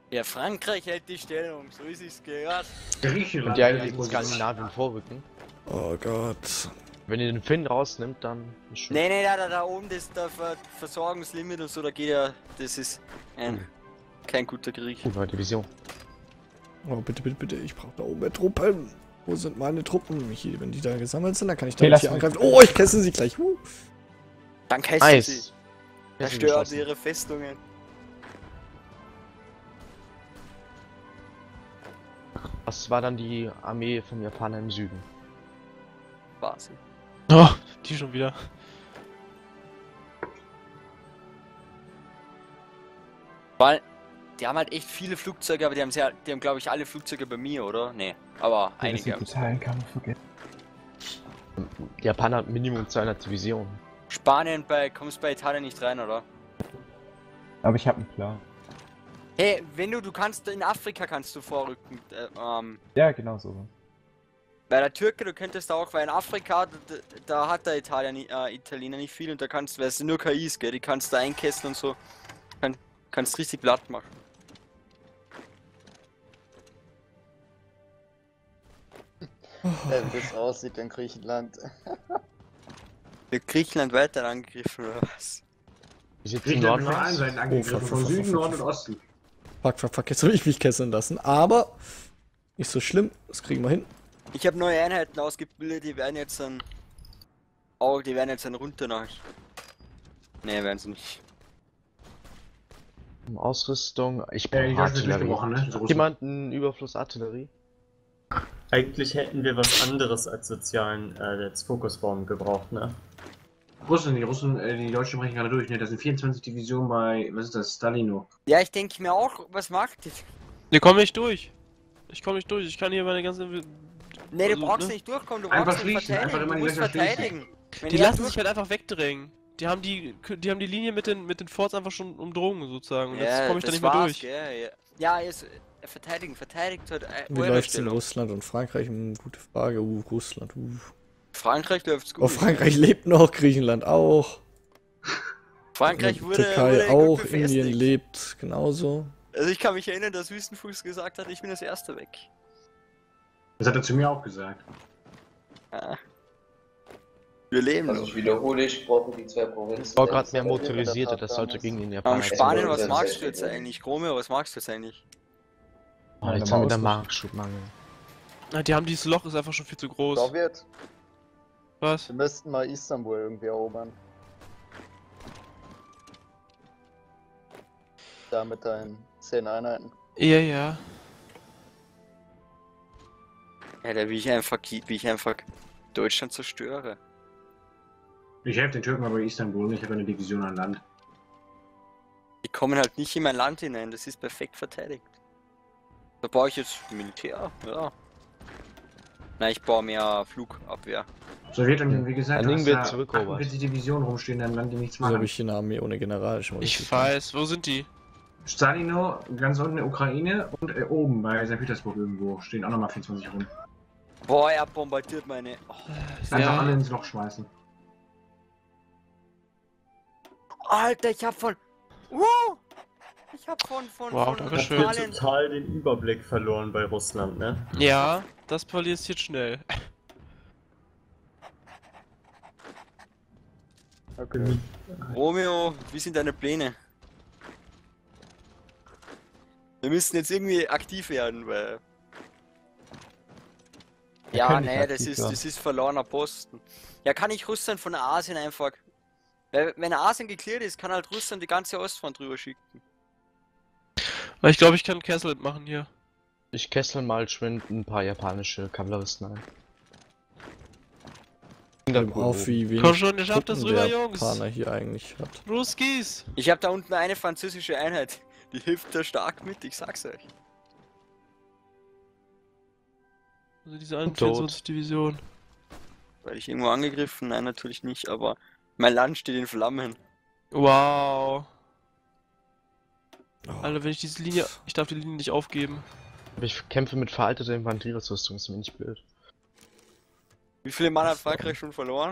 Ja, Frankreich hält die Stellung, so ist es gehört. Griechenland. Und die eigentlich in Skandinavien vorrücken. Oh Gott. Wenn ihr den Finn rausnimmt, dann ist schon. Nee, da oben, das da Versorgungslimit und so, da geht ja, das ist kein guter Krieg. Neue Division. Oh, bitte, bitte, bitte. Ich brauche da oben mehr Truppen. Wo sind meine Truppen? Hier, wenn die da gesammelt sind, dann kann ich da Okay, nicht lass hier mich- angreifen. Oh, ich kesse sie gleich. Dann kästen sie. Nice. Zerstört ihre Festungen. Was war dann die Armee vom Japaner im Süden? Quasi. Oh, die schon wieder. Weil, die haben halt echt viele Flugzeuge, aber die haben glaube ich alle Flugzeuge bei mir, oder? Nee, aber Das einige sind haben. die Zahlen, kann man vergessen. Die Japaner hat Minimum 200 Divisionen. Spanien kommst bei Italien nicht rein, oder? Aber ich habe einen Plan. Hey, wenn du kannst, in Afrika kannst du vorrücken, Ja, genau so. bei der Türke, du könntest auch, weil in Afrika, da hat der Italiener nicht viel und da kannst, weil es nur KIs, gell, die kannst du einkesseln und so, kannst richtig platt machen. Wie es aussieht in Griechenland. Wird Griechenland weiter angegriffen oder was? Wie sieht's im Griechenland Norden wird von allen aus? Seiten angegriffen, von Süden, Norden und Osten. Fuck, jetzt habe ich mich kesseln lassen. Aber nicht so schlimm, das kriegen wir hin. Ich habe neue Einheiten ausgebildet, die werden jetzt dann... Oh, die werden jetzt dann runter nach... Nee, werden sie nicht. Ausrüstung. Ich Die brauche Deutschen sind Artillerie. durchgebrochen, ne? So Jemand einen Überfluss Artillerie? Eigentlich hätten wir was anderes als sozialen jetzt Fokusraum gebraucht, ne? Die Deutschen brechen gerade durch, ne? Das sind 24 Divisionen bei, was ist das, Stalino. Ja, ich denke mir auch, was macht die? Wir kommen nicht durch. Ich komme nicht durch. Ich kann hier meine ganze. Nee, du Also, brauchst ne? nicht durchkommen, du Einfach brauchst nicht schließen, einfach verteidigen, immer du die musst Löcher schließen. verteidigen. Wenn Die er lassen durch- sich halt einfach wegdrängen. Die haben die Linie mit den Forts einfach schon umdrungen sozusagen. Und jetzt komme ich da das nicht mehr war's, durch. gell, ja. Ja, jetzt verteidigt halt Wie eure läuft's in Stellung. Russland und Frankreich? Gute Frage. Russland. Frankreich läuft's gut. Oh, Frankreich lebt noch, Griechenland auch. Frankreich wurde Türkei gut auch, befestigt. Indien lebt genauso. Also ich kann mich erinnern, dass Wüstenfuchs gesagt hat, ich bin das Erste weg. Das hat er zu mir auch gesagt. Ja. Wir leben Also noch. ich wiederhole, ich brauche die zwei Provinzen. Ich brauche gerade mehr Motorisierte, das sollte gegen den Japaner. Spanien, was Also, magst du das- jetzt eigentlich? Romeo, was magst du jetzt eigentlich? Oh, jetzt haben wir wieder Marktschubmangel. Na, die haben dieses Loch ist einfach schon viel zu groß. Sowjet, Was? wir müssten mal Istanbul irgendwie erobern. Da mit deinen 10 Einheiten. Ja. Alter, wie ich einfach Deutschland zerstöre. Ich helfe den Türken aber bei Istanbul, ich habe eine Division an Land. Die kommen halt nicht in mein Land hinein, das ist perfekt verteidigt. Da baue ich jetzt Militär, ja. Nein, ich baue mehr Flugabwehr. Sowjetunion, wie gesagt, Dann du legen hast wir da zurück, Robert. 48 Divisionen rumstehen in einem Land, die nichts Wieso habe machen. ich hier eine Armee ohne General? Schon mal Ich richtig. weiß. Wo sind die? Stalino, ganz unten in der Ukraine und oben bei St. Petersburg irgendwo stehen auch nochmal 24 rum. Boah, er bombardiert meine... Oh. Einfach alle ins Loch schmeißen. Alter, ich hab von... Ich hab von Wow, von danke Ich schön. habe total den Überblick verloren bei Russland, ne? Ja, das passiert schnell. Okay. Romeo, wie sind deine Pläne? Wir müssen jetzt irgendwie aktiv werden, weil... Wir Ja, können nicht nee, aktiv werden. das ist verlorener Posten. Ja, kann ich Russland von Asien einfach... Weil, wenn Asien geklärt ist, kann halt Russland die ganze Ostfront drüber schicken. Weil ich glaube, ich kann Kessel machen hier. Ich kessel mal schwind ein paar japanische Kavalleristen ein. Auf wie wenig Komm schon, ihr schafft das Truppen rüber, der Jungs. Japaner hier eigentlich hat. Ruskis! Ich habe da unten eine französische Einheit. Die hilft da stark mit, ich sag's euch. Also diese Tot. 21 Division. Weil ich irgendwo angegriffen? Nein, natürlich nicht, aber mein Land steht in Flammen. Wow. Oh, Alter, wenn ich diese Linie... Ich darf die Linie nicht aufgeben. Aber ich kämpfe mit veralteter Infanterierüstung, ist mir nicht blöd. Wie viele Mann hat Frankreich schon verloren?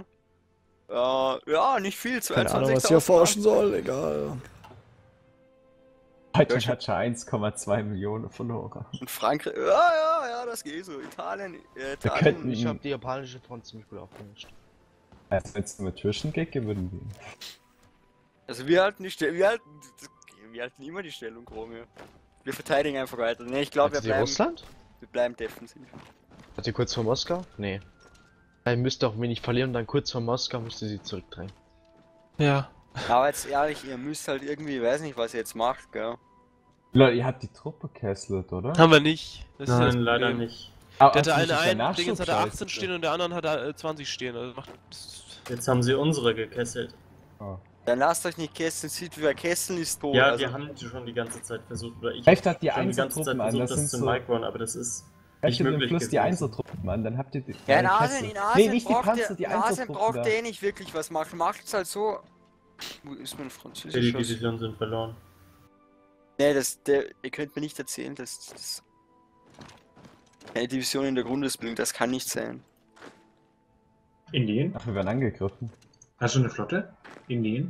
Ja, nicht viel, keine Ahnung, was ich 22.000 erforschen soll, egal. Deutschland hat schon 1,2 Millionen verloren. Und Frankreich, ja, das geht so. Italien, Wir könnten Ich habe die japanische Front ziemlich gut aufgemischt. Also wenn es mit Türchen geht, gewinnen wir. Also wir halten die Stellung, wir halten immer die Stellung, Romeo. Wir verteidigen einfach weiter. Ne, ich glaube, Russland? wir bleiben defensiv. Hat ihr kurz vor Moskau? Nee. Ihr müsst auch wenig verlieren, dann kurz vor Moskau müsst ihr sie zurückdrängen. Ja. Aber jetzt ehrlich, ihr müsst halt irgendwie, weiß nicht, was ihr jetzt macht, gell? Leute, ihr habt die Truppe gekesselt, oder? Haben wir nicht. Das ist ja das Nein, leider Problem. nicht. Aber Der hatte also das ist einen ja Dingens hat er 18 Nachschubscheiße. stehen und der anderen hat er 20 stehen. Also macht. Jetzt haben sie unsere gekesselt. Oh. Dann lasst euch nicht kesseln, sieht wie Kesseln ist tot. Ja, also, wir haben schon die ganze Zeit versucht, oder ich Vielleicht hat die schon die ganze Zeit Einsertruppen an, versucht, das das sind zu so... micron, aber das ist Vielleicht nicht im möglich Fluss die gewesen. Einsertruppen an, dann habt ihr die... ja, in Kessel. Asien, Nee, nicht die braucht Panzer, die in Asien Einsertruppen braucht da. ihr nicht wirklich was machen. Macht's halt so. Wo ist mein Die Französisch? Divisionen sind verloren. Nee, ihr könnt mir nicht erzählen, dass das eine Division in der Grundausbildung, das kann nicht sein. Indien? Ach, wir werden angegriffen. Hast du eine Flotte? Indien?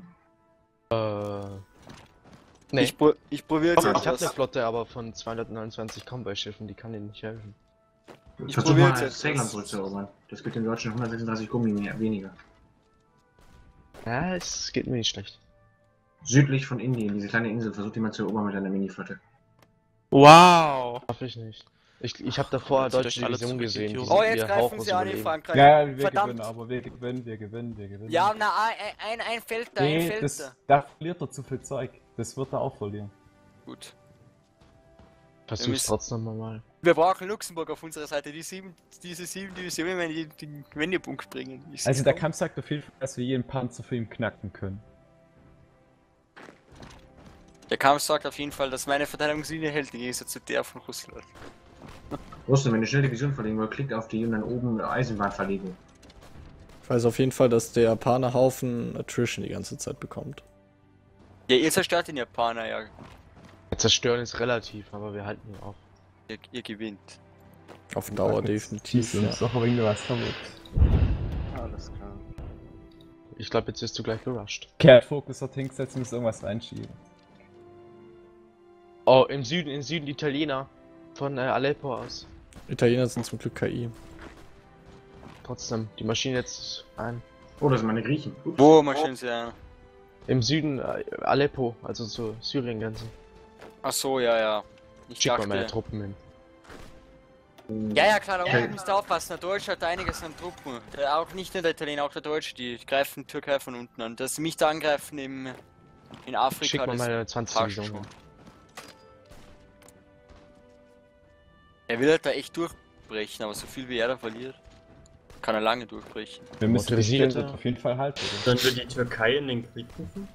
Nee. Ich probiere jetzt Ich habe etwas. eine Flotte, aber von 229 Konvoi-Schiffen, die kann dir nicht helfen. Ich Versuch probiere mal jetzt Ceylan etwas. zurückzuerobern. Das gibt den Deutschen 136 Gummi mehr, weniger. Ja, es geht mir nicht schlecht. Südlich von Indien, diese kleine Insel, versucht jemand zu erobern mit einer Mini-Flotte. Wow! Hoffe ich nicht. Ich habe davor eine Zieht deutsche euch alle Division zurück, gesehen. Idioten. Oh, jetzt ihr greifen hauchenlos sie an in überleben. Frankreich. Ja, wir Verdammt. gewinnen, aber wir gewinnen. Ja, na, ein Feld da, ein Nee, Feld da. da verliert er zu viel Zeug. Das wird er auch verlieren. Gut. Versuch's müssen- trotzdem mal. Wir brauchen Luxemburg auf unserer Seite. Diese 7 Divisionen werden den Wendepunkt bringen. Ich Also seh's der kommen. Kampf sagt auf jeden Fall, dass wir jeden Panzer für ihn knacken können. Der Kampf sagt auf jeden Fall, dass meine Verteidigungslinie hält, im Gegensatz zu der von Russland. Russland, wenn ihr schnell Division verlegen wollt, klickt auf die und dann oben Eisenbahnverlegung. Ich weiß auf jeden Fall, dass der Japaner Haufen Attrition die ganze Zeit bekommt. Ja, ihr zerstört den Japaner, ja. Zerstören ist relativ, aber wir halten ihn auf. Ihr gewinnt. Auf Dauer definitiv. Ja. Ist doch irgendwas kaputt. Alles klar. Ich glaube, jetzt wirst du gleich gerusht. Kehrt Fokus dort hinsetzen, muss irgendwas reinschieben. Oh, im Süden die Italiener. Von Aleppo aus. Italiener sind zum Glück KI. Trotzdem, die Maschine jetzt ein. Oh, das sind meine Griechen. Ups. Wo marschieren sie ein? Im Süden Aleppo, also zur Syrien-Grenze. Ach so, ja. Ich Schick mal meine dachte. Truppen hin. Ja, klar, da oben müsst ihr aufpassen. Der Deutsche hat einiges an Truppen. Auch nicht nur der Italiener, auch der Deutsche, die greifen die Türkei von unten an. Dass sie mich da angreifen in Afrika, Schick mal das meine 20 passt Divisionen. schon. Er will halt da echt durchbrechen, aber so viel wie er da verliert, kann er lange durchbrechen. Wir müssen die Motorisierte- Städte auf jeden Fall halten. Sollen wir die Türkei in den Krieg rufen?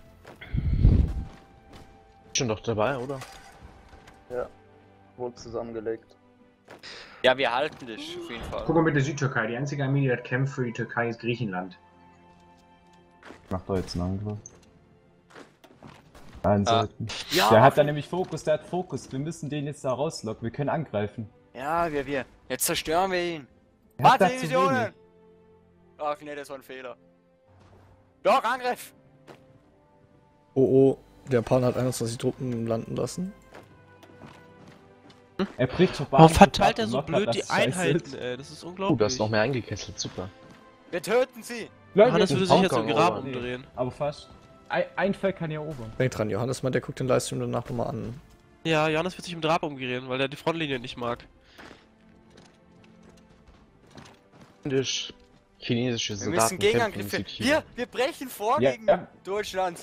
Schon doch dabei, oder? Ja. Wohl zusammengelegt. Ja, wir halten das auf jeden Fall. Guck mal mit der Südtürkei. Die einzige Armee, die das kämpft für die Türkei, ist Griechenland. Macht doch jetzt einen Angriff. Einseiten. Ja, Der hat da nämlich Fokus, der hat Fokus. Wir müssen den jetzt da rauslocken. Wir können angreifen. Ja, wir. Jetzt zerstören wir ihn. Er hat Warte, da zu Divisionen! wenig. Ach nee, das war ein Fehler. Doch, Angriff! Oh, der Japaner hat 21 Truppen landen lassen. Er bricht vorbei. Warum verteilt er so blöd die Einheiten, ey? Das ist unglaublich. Du hast noch mehr eingekesselt, super. Wir töten sie! Johannes Leute, würde sich jetzt im Hongkong Grab erobern. umdrehen. aber fast. Ein Feld kann ja erobern. Denk dran, Johannes meint, der guckt den Livestream danach nochmal an. Ja, Johannes wird sich im Grab umdrehen, weil er die Frontlinie nicht mag. Chinesische Wir Soldaten müssen Gegenangriffe. kämpfen in Südchina. Wir brechen vor Ja, gegen ja. Deutschland.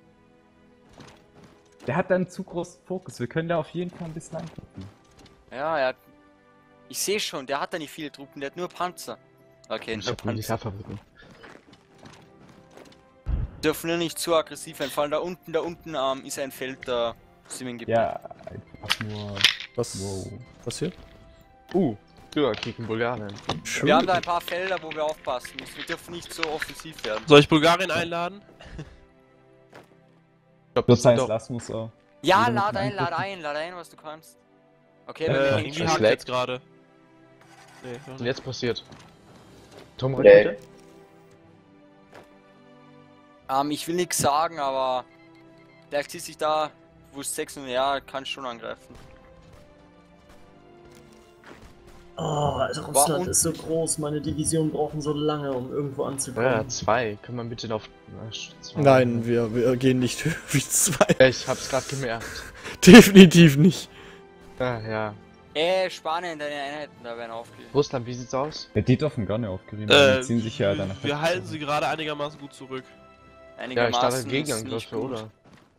Der hat dann zu großen Fokus. Wir können da auf jeden Fall ein bisschen angreifen. Ja, er hat. Ich sehe schon, der hat da nicht viele Truppen, der hat nur Panzer. Okay, Ich nur hab Panzer. Militärfabriken. Dürfen nur nicht zu aggressiv einfallen. Da unten ist ein Feld, da sind wir in Gebiet. Ja, einfach nur. Was Wow. passiert? Bürgerkrieg in Bulgarien. Wir haben da ein paar Felder, wo wir aufpassen müssen. Wir dürfen nicht so offensiv werden. Soll ich Bulgarien einladen? Ich glaub, Das heißt, doch- lass muss auch. Ja, Wieder lad mit ein, was du kannst. Okay, Irgendwie das hakt lag. jetzt gerade. Nee, noch Was ist denn nicht. jetzt passiert? Tom Nee. Rakete? Ich will nichts sagen, aber vielleicht zieht sich da wo es 600, ja, kannst schon angreifen. Oh, also Russland ist so groß, meine Divisionen brauchen so lange, um irgendwo anzukommen. Ja, 2. Kann man bitte auf. Zwei. Nein, wir gehen nicht höher wie 2. Ja, ich hab's gerade gemerkt. Definitiv nicht. Ja. Spanien, deine Einheiten da werden aufgegeben. Russland, wie sieht's aus? Ja, die dürfen gar nicht aufgerieben werden, die ziehen sich ja danach. Wir halten sie gerade einigermaßen gut zurück. Ja, ich starte ist Gegenangriff, nicht gut. oder?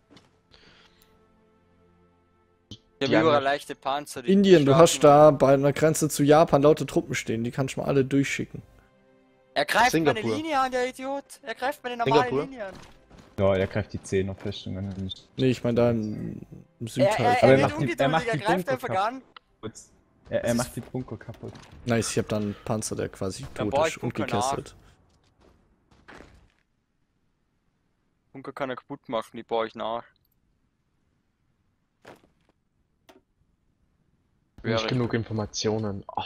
Ich Die habe überall haben- leichte Panzer. die Indien, du hast starten- da bei einer Grenze zu Japan laute Truppen stehen, die kannst du mal alle durchschicken. Er greift meine Singapur. Linie an, der Idiot. Er greift meine normale Singapur? Linie an. Ja, er greift die 10er Festung an. Nicht. Nee, ich meine da im Er, Südteil. er, Aber er er wird macht die- er ungeduldig, macht er die greift Bunker einfach kaputt. an. Er Das macht ist- die Bunker kaputt. Nice, ich habe dann einen Panzer, der quasi Dann tot baue ist ich und Bunker gekesselt. Bunker kann er kaputt machen, die baue ich nach. Nicht Wäre- genug Informationen. Oh,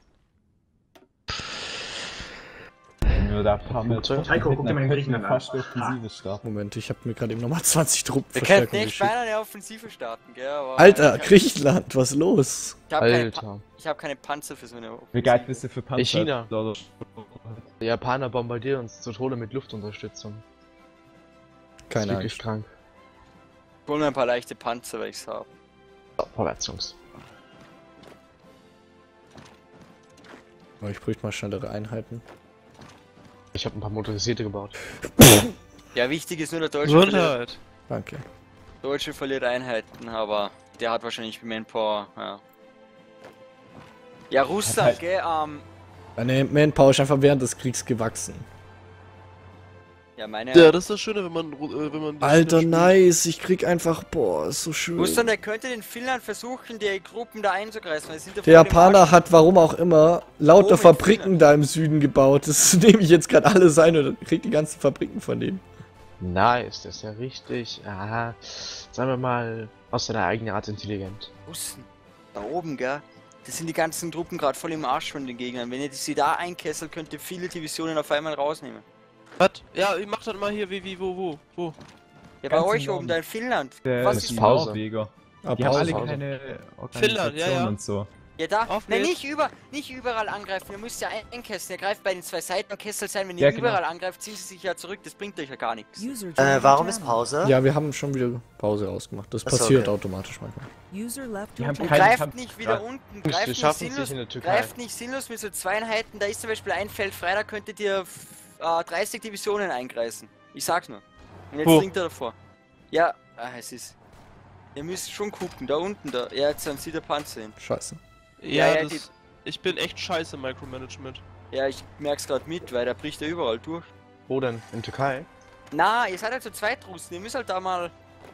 Wenn wir da ein paar mehr Flugzeug? Heiko, guck dir mal in könnten wir Griechenland fast an. die Offensive starten. Moment, ich habe mir gerade eben nochmal 20 Wir könnten Truppenverstärkung echt geschickt. beinahe eine Offensive starten, gell? Aber Alter, ich hab- Griechenland, was ist los? ich habe keine, Alter. ich hab keine Panzer für so eine Offensive. Wie geil bist du für Panzer? China. Oder- Die Japaner bombardieren uns zu Tode mit Luftunterstützung. Das ist Keine wirklich Angst. krank. Ich hol mir ein paar leichte Panzer, weil ich's habe. So, vorwärts, Jungs. Aber ich bräuchte mal schnellere Einheiten. Ich habe ein paar motorisierte gebaut. Ja, wichtig ist nur, der Gesundheit. Danke. Deutsche verliert Einheiten, aber der hat wahrscheinlich Manpower, ja. Ja, Russland, halt- gell, Meine Manpower ist einfach während des Kriegs gewachsen. ja, meine... Ja, das ist das Schöne, wenn man die Alter, Spiele nice, ich krieg einfach, boah, ist so schön. Russland, der könnte den Finnland versuchen, die Gruppen da einzugreifen, weil sie sind ja Der voll im Japaner Arsch. hat, warum auch immer, lauter Oben in Fabriken Finnland. da im Süden gebaut. Das nehme ich jetzt gerade alle sein und krieg die ganzen Fabriken von denen. Nice, das ist ja richtig. Aha. Sagen wir mal, aus seiner eigenen Art intelligent. Russen, da oben, gell, das sind die ganzen Truppen gerade voll im Arsch von den Gegnern. Wenn ihr sie da einkesselt, könnt ihr viele Divisionen auf einmal rausnehmen. Was? Ja, ich mach das mal hier, wo? Ja, bei Ganz euch im oben, da in Finnland. Der Was ist ist... die Pause. Norweger. Ah, Die haben alle Pause. keine Finnland, ja, ja. und so. Ja, da, Auf nein, geht's. nicht überall angreifen, ihr müsst ja einkesseln. Ihr greift bei den zwei Seiten und Kessel sein, wenn ihr Ja, genau. überall angreift, ziehen sie sich ja zurück, das bringt euch ja gar nichts. Warum ist Pause? Ja, wir haben schon wieder Pause ausgemacht. Das Ach so, passiert okay. automatisch manchmal. Die haben Und keine greift Kampf- nicht wieder Ja. unten, Die greift nicht, schaffen sich sinnlos, in der Türkei. greift nicht sinnlos mit so zwei Einheiten, da ist zum Beispiel ein Feld frei, da könntet ihr 30 Divisionen einkreisen. Ich sag's nur. Und jetzt Wo? dringt er davor. Ja, es ist... Ihr müsst schon gucken, da unten, da. Ja, jetzt haben sie der Panzer hin. Scheiße. Ja, ja, das, ich bin echt scheiße im Micromanagement. Ja, ich merk's gerade mit, weil der bricht ja überall durch. Wo denn? In Türkei? Na, ihr seid halt so Zweitrussen, ihr müsst halt da mal...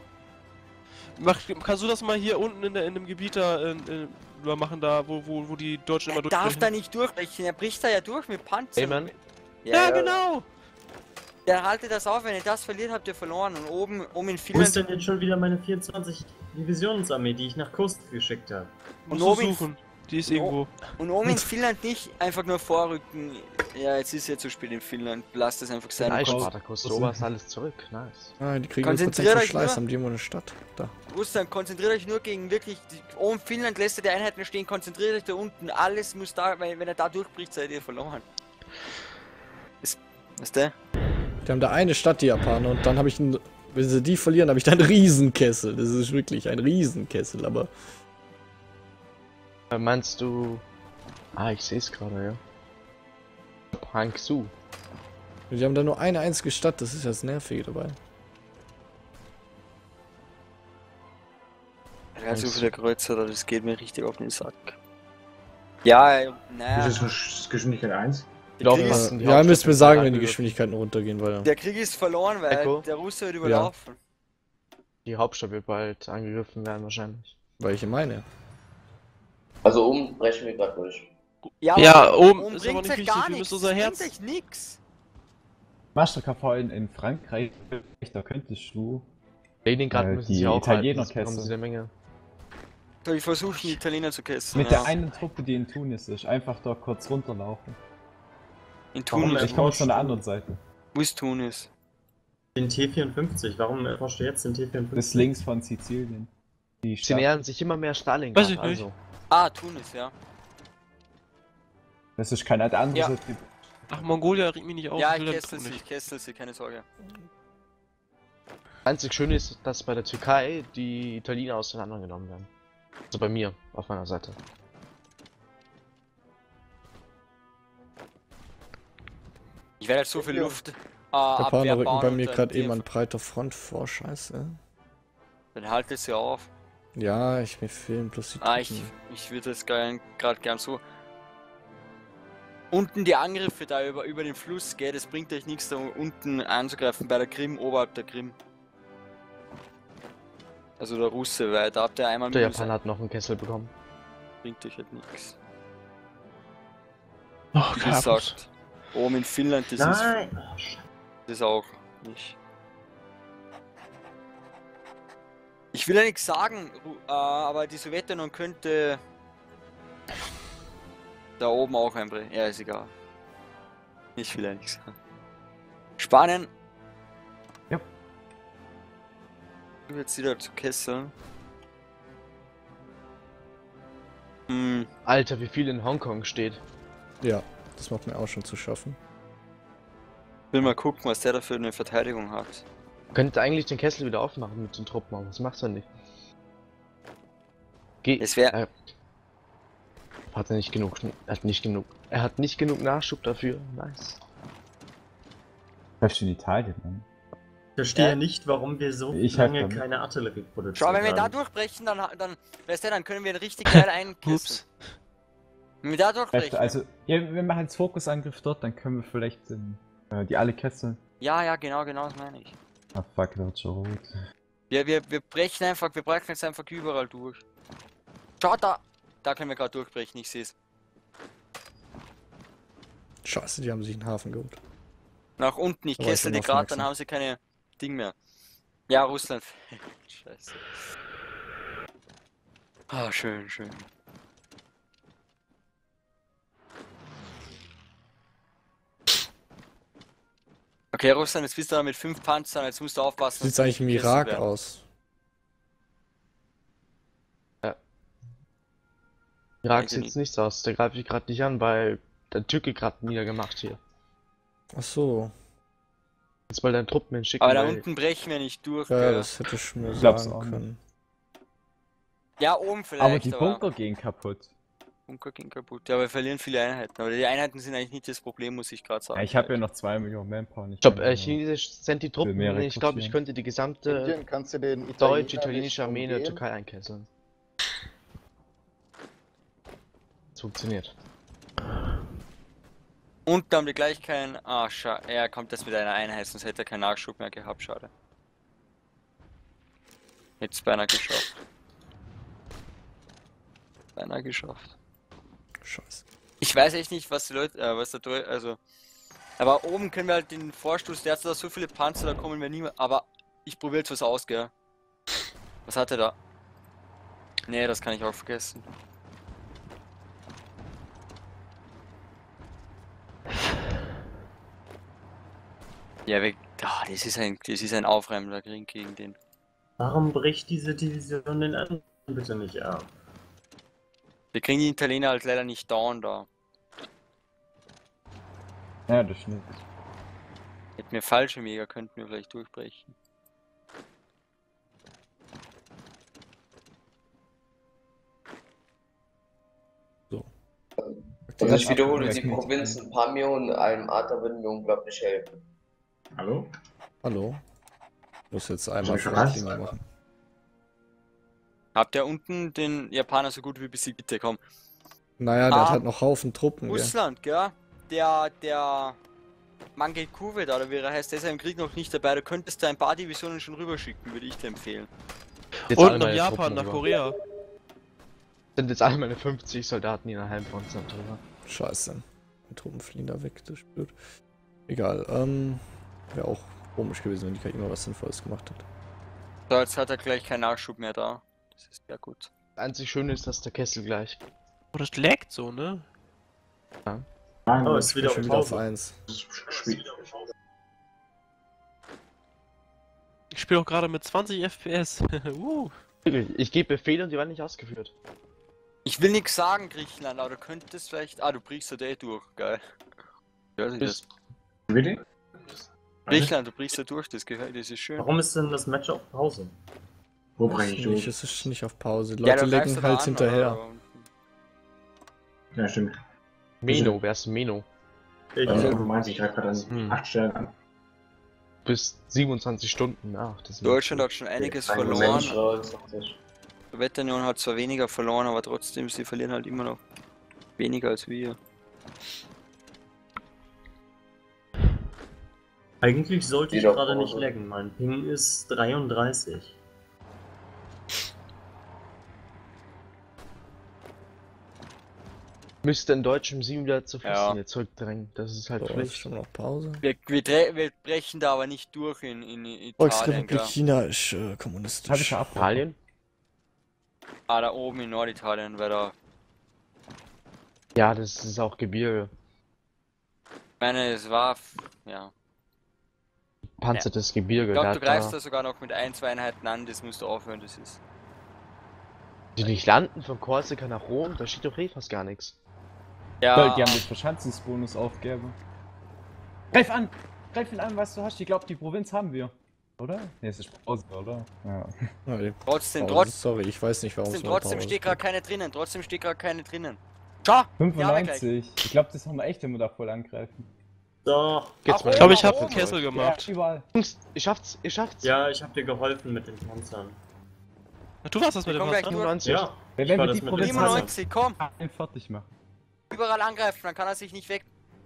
Kannst du das mal hier unten in dem Gebiet da machen, da wo die Deutschen immer Er darf durchbrechen? da nicht durchbrechen, er bricht da ja durch mit Panzer. Amen. Ja, genau! Der haltet das auf, wenn ihr das verliert, habt ihr verloren. Und oben in Wo ist Finnland... denn jetzt schon wieder meine 24 Divisionsarmee, die ich nach Kursk geschickt habe? Musst Und du oben in- suchen. Die ist No. irgendwo. Und oben in Finnland nicht einfach nur vorrücken. Ja, jetzt ist ja zu spät in Finnland. Lasst es einfach sein. Nein, Raus. Spartakus, du oberst alles zurück. Nice. Ah, die kriegen Konzentriert 1% euch Verschleiß, nur. haben die irgendwo eine Stadt. Da. Russland, konzentriert euch nur gegen wirklich... Oben Finnland lässt ihr die Einheiten stehen, konzentriert euch da unten. Alles muss da... Weil wenn er da durchbricht, seid ihr verloren. Ist der? Die haben da eine Stadt, die Japaner, und dann habe ich einen, wenn sie die verlieren, habe ich da einen Riesenkessel. Das ist wirklich ein Riesenkessel, aber Meinst du... Ah, ich sehe es gerade, ja. Hangzhou. die haben da nur eine einzige Stadt, das ist ja das Nervige dabei. Er hat so viele Kreuzer, das geht mir richtig auf den Sack. Ja, naja. Ist das Geschwindigkeit 1? Ich glaube, Krieg wir ist- hatten die Ja, müsst mir Hauptstadt sagen, wenn die angegriffen. Geschwindigkeiten runtergehen, weil Der Krieg ist verloren, weil Echo? der Russe wird überlaufen. Die Hauptstadt wird bald angegriffen werden, wahrscheinlich. welche meine. Also oben brechen wir gerade durch. Ja, Ja, oben ist bringt aber nicht euch wichtig, gar wir nichts, müssen unser bringt Herz... euch nix. Masterkv in Frankreich, da könntest du. Leningrad müssen die sie auch Italiener halten, sonst bekommen Kessel. sie eine Menge. Soll ich versuchen, die Italiener zu kästen? Mit der einen Truppe, die in Tunis ist, einfach da kurz runterlaufen. In Warum Tunis. Ich komme von der anderen Seite. Wo ist Tunis? Den T54, warum erforscht du jetzt den T54? Bis links von Sizilien. Die Sie Stadt. nähern sich immer mehr Stalingrad. Weiß ich nicht. Also. Ah, Tunis, ja. Das ist kein anderes. Ja. Typ. Ach, Mongolia regt mich nicht auf. Ja, will ich dann kessel sie, keine Sorge. Einzig schön ist, dass bei der Türkei die Italiener auseinandergenommen werden. Also bei mir, auf meiner Seite. Ich werde halt so viel Luft Japaner rücken bauen bei und mir dann gerade die- eben an breiter Front vor, scheiße. Dann halt es ja auf. Ja, mir fehlen bloß die Ah, Truppen. ich würde das gerade gern so. Unten die Angriffe da über den Fluss, gell, das bringt euch nichts, da unten anzugreifen bei der Krim, oberhalb der Krim. Also der Russe, weil da habt ihr einmal Der minus- Japaner hat noch einen Kessel bekommen. bringt euch halt nichts. Oh, Wie keine Ahnung. gesagt, oben in Finnland, das ist auch nicht. Ich will ja nichts sagen, aber die Sowjetunion könnte da oben auch einbrechen. Ja, ist egal. Ich will ja nichts sagen. Spanien. Ja. Jetzt wieder zu kesseln. Hm, Alter, wie viel in Hongkong steht. Ja, das macht mir auch schon zu schaffen. will mal gucken, was der da für eine Verteidigung hat. Könnte eigentlich den Kessel wieder aufmachen mit den Truppen, aber das macht er nicht. Geh. Es wäre Hat er nicht genug. Er hat nicht genug. Er hat nicht genug Nachschub dafür. Nice. Läuft in Italien, ne? Ich verstehe Ja. nicht, warum wir so Ich hab lange damit- keine Artillerie produzieren. Schau, wenn wir da durchbrechen, dann weißt du, dann können wir richtig geil einkesseln. Ups. Wenn wir da durchbrechen. Also, ja, wir machen jetzt Fokusangriff dort, dann können wir vielleicht die alle Kessel. Ja, genau, das meine ich. Ah fuck, da wird schon rot. Wir brechen jetzt einfach überall durch. Schau da können wir gerade durchbrechen, ich seh's. Scheiße, die haben sich einen Hafen geholt. Nach unten, ich Da war ich kessel die schon gerade, aufmerksam. dann haben sie keine Ding mehr. Ja, Russland. Scheiße. Ah, schön. Okay, Russland, jetzt bist du da mit 5 Panzern, jetzt musst du aufpassen. Sieht's dass eigentlich die im nicht gekesselt Irak werden. aus? Irak Weiß ich sieht nicht. nichts aus. Der greift mich gerade nicht an, weil der Türke gerade niedergemacht hier. Ach so. Jetzt mal deine Truppen hinschicken. Aber da weil- unten brechen wir nicht durch, Ja, gell? das hätte ich mir Glaub's sagen auch nicht. können. Ja, oben vielleicht, Aber die Bunker gehen kaputt. Bunker gehen kaputt. Ja, aber wir verlieren viele Einheiten. Aber die Einheiten sind eigentlich nicht das Problem, muss ich gerade sagen. Ja, ich habe ja noch 2 Millionen Manpower. Nicht Ich glaube, mehr. Chinesisch sind die Truppen. mehr Ich glaube, ich rekrutieren. könnte die gesamte Indien, kannst du den Italiener deutsch-italienische nicht Armee in der umgehen? Türkei einkesseln. Das funktioniert. Und da haben die gleich keinen. Ah, schade. Er kommt jetzt mit einer Einheit, sonst hätte er keinen Nachschub mehr gehabt. Schade. Jetzt beinahe geschafft. Beinahe geschafft. Scheiße. Ich weiß echt nicht, was die Leute, was da also. Aber oben können wir halt den Vorstoß, der hat da so viele Panzer, da kommen wir nie mehr. Aber ich probiere jetzt was aus, gell. Was hat er da? Nee, das kann ich auch vergessen. Ja, das ist ein aufreibender Krieg gegen den. Warum bricht diese Division den anderen bitte nicht ab? Wir kriegen die Italiener halt leider nicht down da. Ja, das stimmt. Hätten wir falsche Mega, könnten wir vielleicht durchbrechen. Und ich wiederhole, die abgerechnet. Provinzen Pamir und Alm-Ata würden mir unglaublich helfen. Hallo? Hallo? Muss jetzt einmal ich verraten? Frontlinie machen. Habt ihr unten den Japaner so gut wie besiegt? Bitte komm. Naja, der hat Ah, halt noch Haufen Truppen, gell? Russland, gell? Der Mangelkuve da, oder wie er heißt, der ist ja im Krieg noch nicht dabei. Du könntest da ein paar Divisionen schon rüberschicken, würde ich dir empfehlen. Jetzt alle Und nach meine Japan, Truppen nach rüber. Korea. Sind jetzt alle meine 50 Soldaten, die in der Heimfront sind drüber. Scheiße. Die Truppen fliehen da weg, das ist blöd. Egal, wäre auch komisch gewesen, wenn die KI mal was Sinnvolles gemacht hätte. So, jetzt hat er gleich keinen Nachschub mehr da. Das ist sehr gut. Einzig Schöne ist, dass der Kessel gleich. Oh, das laggt so, ne? Nein, Oh, das ist wieder Schon auf wieder auf Pause. 1. ist gespielt. Ich spiele auch gerade mit 20 FPS. Ich gebe Befehle und die werden nicht ausgeführt. Ich will nichts sagen, Griechenland, aber du könntest vielleicht. Ah, du brichst da durch, geil. Ja, das Bis- Bitte? Griechenland, du brichst da durch, das gehört, das ist schön. Warum ist denn das Match auf Pause? Wo breche ich durch? Es ist nicht auf Pause. Die Ja, Leute da greifst lecken du da halt an, hinterher. oder? Ja, stimmt. Meno, wer ist Meno? Ich, Also, du meinst, ich greife gerade an Hm. 8 Stellen an. Bis 27 Stunden. Ach, das ist Deutschland hat schon einiges Ein verloren. Moment. Die Die Sowjetunion hat zwar weniger verloren, aber trotzdem, sie verlieren halt immer noch weniger als wir. eigentlich sollte ich Wieder gerade Pause. nicht laggen. Mein Ping ist 33. Müsste in deutschem 7 wieder zur Ja. Flüchtlinge zurückdrängen. Das ist halt So, ist Pflicht. schon noch Pause. Wir brechen da aber nicht durch in Italien. Volksrepublik Gell? China ist Habe ich kommunistisch. ja ab. Italien? Ah, da oben in Norditalien, weil da. Ja, das ist auch Gebirge. Ich meine, es war. Ja. Panzertes Gebirge. Ich glaube, du da hat greifst da sogar noch mit ein, zwei Einheiten an, das musst du aufhören, das ist. die nicht landen von Korsika nach Rom, da steht doch eh fast gar nichts. Ja, Soll die haben den Verschanzungsbonus aufgeben. Greif an! Greif ihn an, was du hast. Ich glaube, die Provinz haben wir. Oder? Ne, es ist Pause, oder? Ja. Ja, die trotzdem, Pause, sorry, ich weiß nicht, warum es noch trotzdem Pause steht ist. gerade keine drinnen, trotzdem steht gerade keine drinnen. Schau! 95. Ich glaube, das haben wir echt, wenn wir da voll angreifen. Doch. Geht's Ach, mal Ich glaube, ich Ja, habe oben. Kessel gemacht. Ja, überall. Jungs, ihr schafft's, ihr schafft's. Ja, ich habe dir geholfen mit den Panzern. Ach, du warst das mit dem Komm gleich Panzer? durch. 95. Ja. Wenn ich wir war die das mit den Provinz Panzern. 97, komm! Den fertig machen. Überall angreifen, dann kann er sich nicht weg.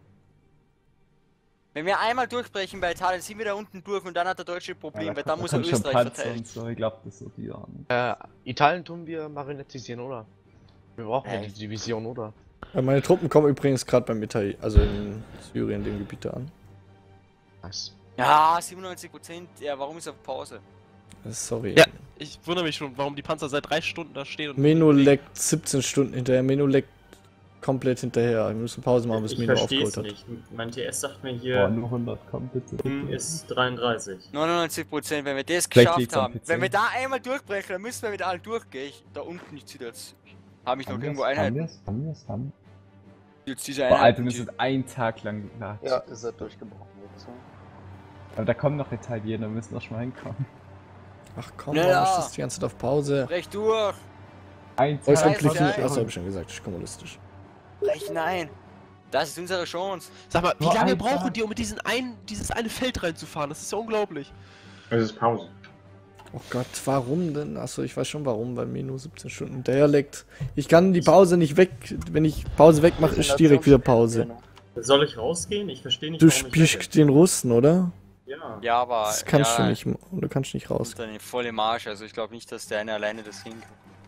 Wenn wir einmal durchbrechen bei Italien, sind wir da unten durch und dann hat der Deutsche ein Problem, weil dann muss er kommt schon Österreich Panzer verteidigen. und so. Ich glaube, das so die an. Italien tun wir marionettisieren, oder? Wir brauchen ja Echt? die Division, oder? Ja, meine Truppen kommen übrigens gerade beim Italien, also in Syrien, dem Gebiet da an. Nice. Ja, 97%, ja, warum ist er auf Pause? Sorry. Ja. Ich wundere mich schon, warum die Panzer seit 3 Stunden da stehen und. Meno leckt 17 Stunden hinterher. Meno leckt komplett hinterher. Wir müssen Pause machen, bis Ich Meno verstehe aufgeholt es hat. nicht. Mein TS sagt mir Boah, hier, nur 100, komm bitte. Ping ist 33. 99%, wenn wir das Vielleicht geschafft liegt's am haben. PC. Wenn wir da einmal durchbrechen, dann müssen wir mit allen durchgehen. Da unten ist jetzt. Habe ich noch irgendwo Einheiten. Haben Jetzt diese Boah, Einheiten. Alter, wir sind einen Tag lang gelatscht. Ja, ist er durchgebrochen jetzt. So. Aber da kommen noch Italiener, müssen noch schon mal hinkommen. Ach komm, Ja. warum ist das die ganze Zeit auf Pause? Brech durch! Ein Scheiße, Volksrepublik ja. China, achso, hab ich schon gesagt, ist kommunistisch. Brech nein! Das ist unsere Chance. Sag mal, wie Nur lange ein brauchen Tag. die, um dieses eine Feld reinzufahren? Das ist ja unglaublich. Es ist Pause. Oh Gott, warum denn? Achso, ich weiß schon warum, weil Meno 17 Stunden hinterher leckt. Ich kann die Pause nicht weg. Wenn ich Pause wegmache, ist direkt wieder Pause. Soll ich rausgehen? Ich verstehe nicht, Du warum ich lagge. spielst den Russen, oder? Ja. Ja, aber. Das kannst ja, du nicht. Du kannst nicht raus. Und dann voll im Marsch, also ich glaube nicht, dass der eine alleine das hinkriegt.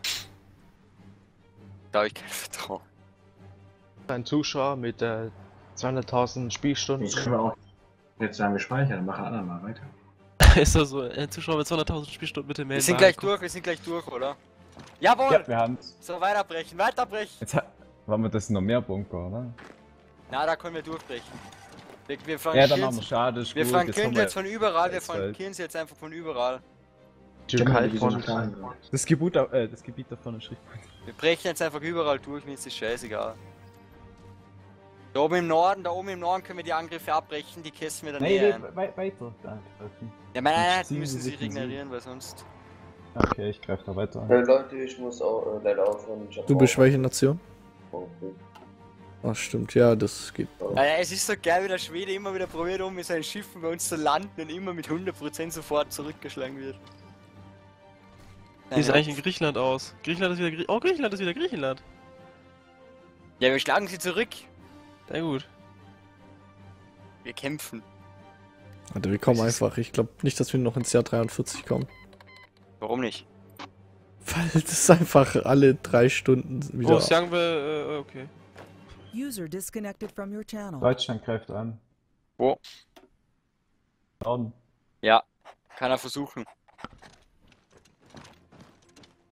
Da habe ich kein Vertrauen. Ein Zuschauer mit 200.000 Spielstunden. Jetzt können wir auch jetzt sagen, wir speichern, dann machen alle mal weiter. Ist das so? Ein Zuschauer mit 200.000 Spielstunden bitte melden. Wir sind gleich durch, wir sind gleich durch, oder? Jawohl! Ja, wir haben's. So, weiterbrechen, weiterbrechen! Jetzt waren wir das noch mehr Bunker, oder? Na, da können wir durchbrechen. Wir Ja, dann flankieren machen wir schade, ist wir gut. flankieren haben jetzt von überall, wir das Feld. flankieren sie jetzt einfach von überall. Türkei Die von. sind klein. das Gebiet davon ist richtig. Wir brechen jetzt einfach überall durch, mir ist das scheißegal. Da oben im Norden, können wir die Angriffe abbrechen, die kästen wir dann Nee, näher ein. weiter. Da angreifen. Ja, meine Sonst Einheiten ziehen müssen sie sie sich in regenerieren, weil sonst... Okay, ich greife da weiter an. Leute, ich muss auch leider aufhören. Ich hab Du bist auch- welche Nation? Okay. Ach stimmt, ja, das geht. Naja, es ist so geil, wie der Schwede immer wieder probiert, um mit seinen Schiffen bei uns zu landen und immer mit 100% sofort zurückgeschlagen wird. Wie sieht eigentlich in Griechenland aus? Griechenland ist wieder Oh, Griechenland ist wieder Griechenland. Ja, wir schlagen sie zurück. Sehr gut. Wir kämpfen. Alter, wir kommen einfach. Ich glaube nicht, dass wir noch ins Jahr 43 kommen. Warum nicht? Weil das einfach alle 3 Stunden wieder. Oh, sagen wir, okay. User disconnected from your channel. Deutschland greift an. Wo? Norden. Ja, kann er versuchen.